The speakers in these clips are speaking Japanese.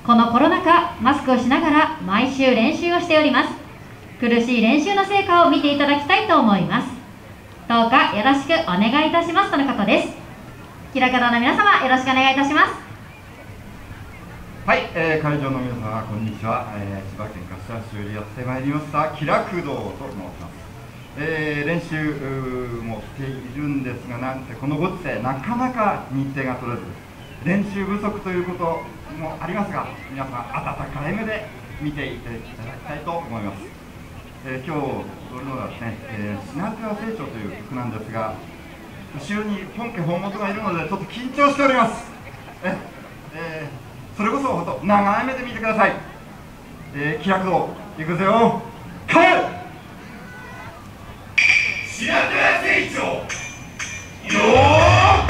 このコロナ禍、マスクをしながら毎週練習をしております。苦しい練習の成果を見ていただきたいと思います。どうかよろしくお願いいたしますとのことです。キラキャラの皆様、よろしくお願いいたします。 はい、会場の皆様、こんにちは。千葉県柏市よりやってまいりました気楽堂と申します。練習もしているんですが、なんてこのご時世なかなか日程が取れず、練習不足ということもありますが、皆さん温かい目で見ていただきたいと思います。今日踊るのはですね、シナトラ成長という曲なんですが、後ろに本家本元がいるのでちょっと緊張しております。それこそほんと長い目で見てください。気楽堂いくぜよ。帰るシナトラ成長よー。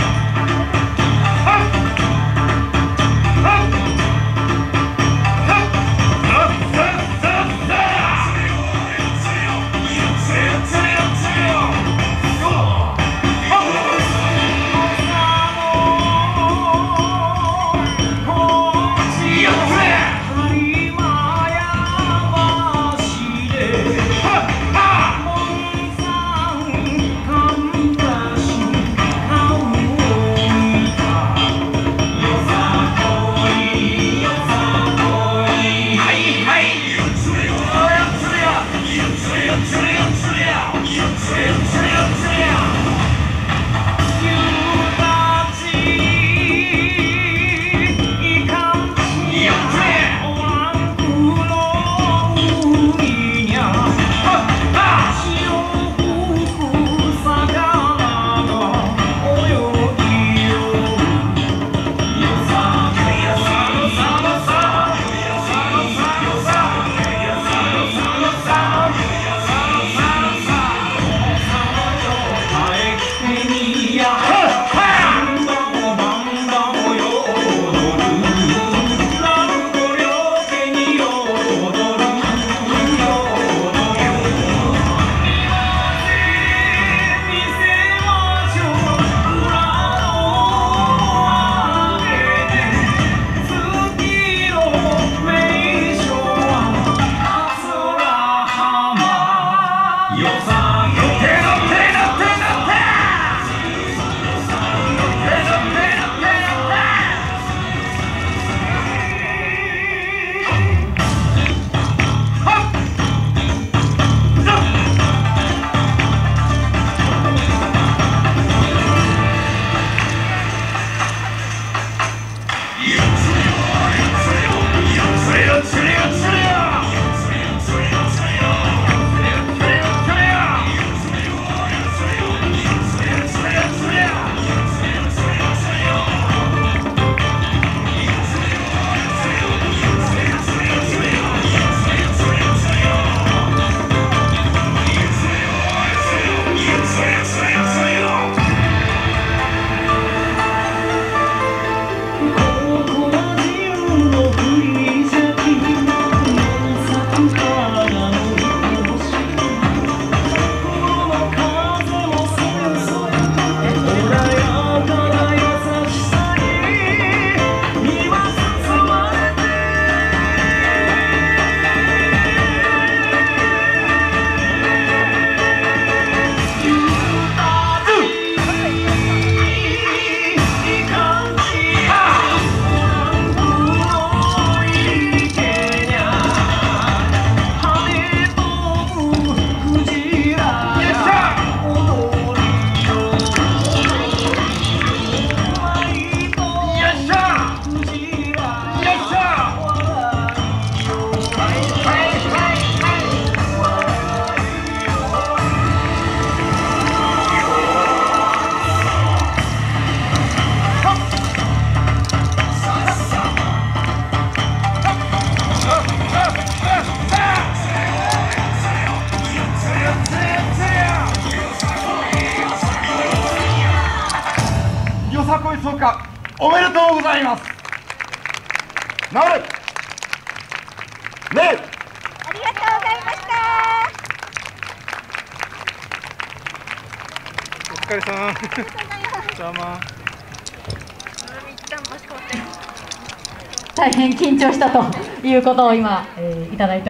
そうか、おめでとうございます。なるねありがとうございました。 お疲れさん。 ありがとうございます。 どうも。 一旦マスクをして。 大変緊張したということを今、いただいて